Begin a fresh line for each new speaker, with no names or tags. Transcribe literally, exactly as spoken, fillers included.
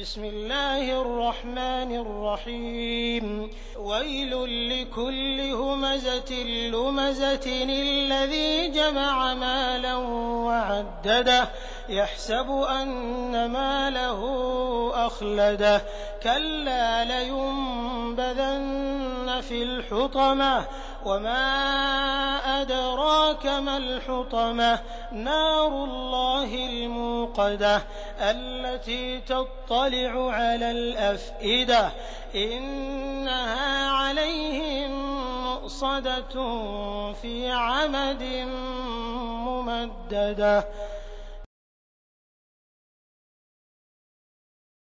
بسم الله الرحمن الرحيم ويل لكل همزة لمزة الذي جمع مالا وعدده يحسب أن ماله أخلده كلا لينبذن في الحطمة وما أدراك ما الحطمة نار الله الموقدة التي تطلع على الأفئدة إنها عليهم مؤصدة في عمد ممددة